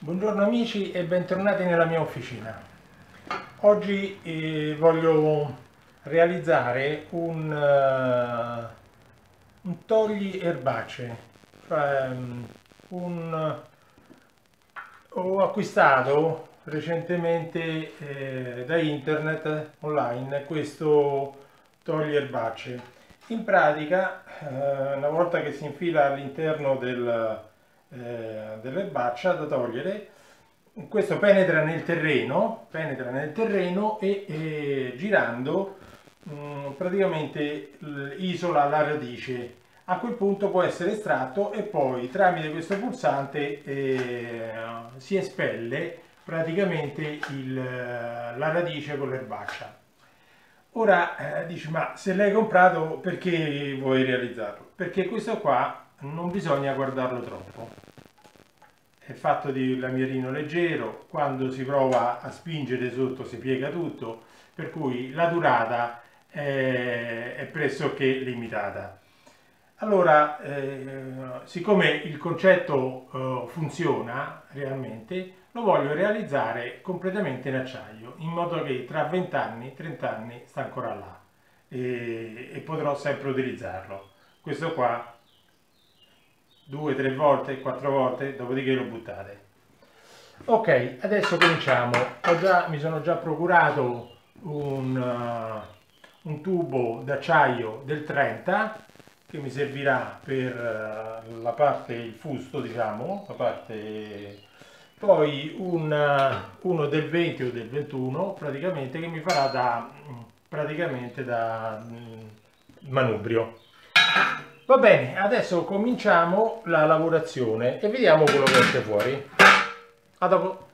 Buongiorno amici e bentornati nella mia officina. Oggi voglio realizzare un togli erbacce. Cioè, ho acquistato recentemente da internet online questo togli erbacce. In pratica, una volta che si infila all'interno dell'erbaccia da togliere, questo penetra nel terreno e girando praticamente isola la radice. A quel punto può essere estratto e poi tramite questo pulsante si espelle praticamente la radice con l'erbaccia. Ora dici, ma se l'hai comprato perché vuoi realizzarlo? Perché questo qua non bisogna guardarlo troppo. È fatto di lamierino leggero, quando si prova a spingere sotto si piega tutto, per cui la durata è pressoché limitata. Allora, siccome il concetto funziona realmente, lo voglio realizzare completamente in acciaio, in modo che tra 20 anni, 30 anni sta ancora là e potrò sempre utilizzarlo. Questo qua 2, 3 volte, 4 volte, dopodiché lo buttate. Ok, adesso cominciamo. Mi sono già procurato un tubo d'acciaio del 30 che mi servirà per la parte, il fusto, diciamo, la parte, poi uno del 20 o del 21 praticamente che mi farà praticamente da manubrio. Va bene, adesso cominciamo la lavorazione e vediamo quello che esce fuori. A dopo.